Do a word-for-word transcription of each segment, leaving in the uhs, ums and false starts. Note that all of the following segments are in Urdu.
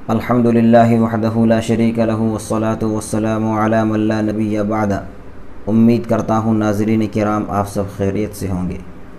الحمدللہ وحدہ لا شریک لہ والصلاة والسلام علی من لا نبی بعد۔ امید کرتا ہوں ناظرین کرام آپ سب خیریت سے ہوں گے۔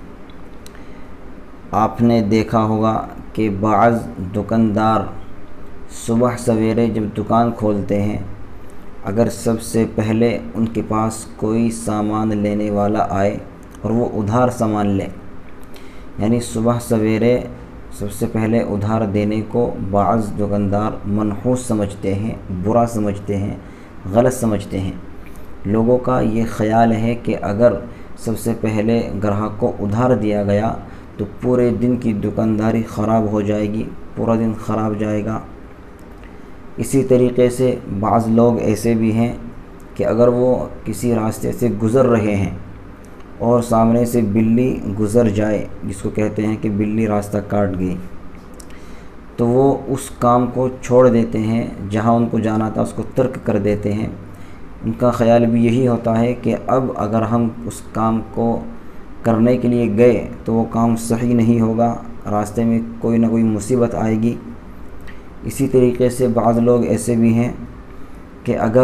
آپ نے دیکھا ہوگا کہ بعض دکاندار صبح سویرے جب دکان کھولتے ہیں، اگر سب سے پہلے ان کے پاس کوئی سامان لینے والا آئے اور وہ ادھار سامان لے، یعنی صبح سویرے سب سے پہلے ادھار دینے کو بعض دکاندار منحوس سمجھتے ہیں، برا سمجھتے ہیں، غلط سمجھتے ہیں۔ لوگوں کا یہ خیال ہے کہ اگر سب سے پہلے گراہک کو ادھار دیا گیا تو پورے دن کی دکانداری خراب ہو جائے گی، پورا دن خراب جائے گا۔ اسی طریقے سے بعض لوگ ایسے بھی ہیں کہ اگر وہ کسی راستے سے گزر رہے ہیں اور سامنے سے بلی گزر جائے، جس کو کہتے ہیں کہ بلی راستہ کاٹ گئی، تو وہ اس کام کو چھوڑ دیتے ہیں، جہاں ان کو جانا تھا اس کو ترک کر دیتے ہیں۔ ان کا خیال بھی یہی ہوتا ہے کہ اب اگر ہم اس کام کو کرنے کے لیے گئے تو وہ کام صحیح نہیں ہوگا، راستے میں کوئی نہ کوئی مصیبت آئے گی۔ اسی طریقے سے بعض لوگ ایسے بھی ہیں کہ اگر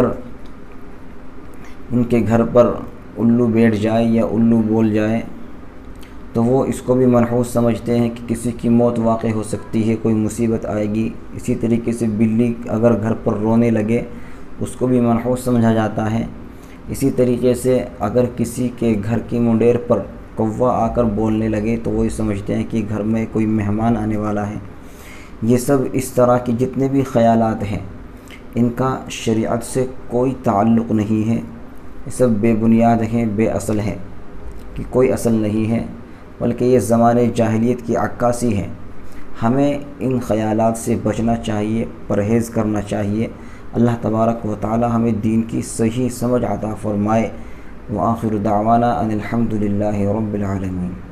ان کے گھر پر الو بیٹھ جائے یا الو بول جائے تو وہ اس کو بھی منحوس سمجھتے ہیں کہ کسی کی موت واقع ہو سکتی ہے، کوئی مصیبت آئے گی۔ اسی طریقے سے بلی اگر گھر پر رونے لگے اس کو بھی منحوس سمجھا جاتا ہے۔ اسی طریقے سے اگر کسی کے گھر کی منڈیر پر کوا آ کر بولنے لگے تو وہ سمجھتے ہیں کہ گھر میں کوئی مہمان آنے والا ہے۔ یہ سب اس طرح کے جتنے بھی خیالات ہیں ان کا شریعت سے کوئی تعلق نہیں ہے، یہ سب بے بنیاد ہیں، بے اصل ہیں، کہ کوئی اصل نہیں ہے، بلکہ یہ زمانے جاہلیت کی عکاسی ہے۔ ہمیں ان خیالات سے بچنا چاہیے، پرہیز کرنا چاہیے۔ اللہ تبارک و تعالی ہمیں دین کی صحیح سمجھ عطا فرمائے۔ وآخر دعوانا ان الحمد للہ رب العالمین۔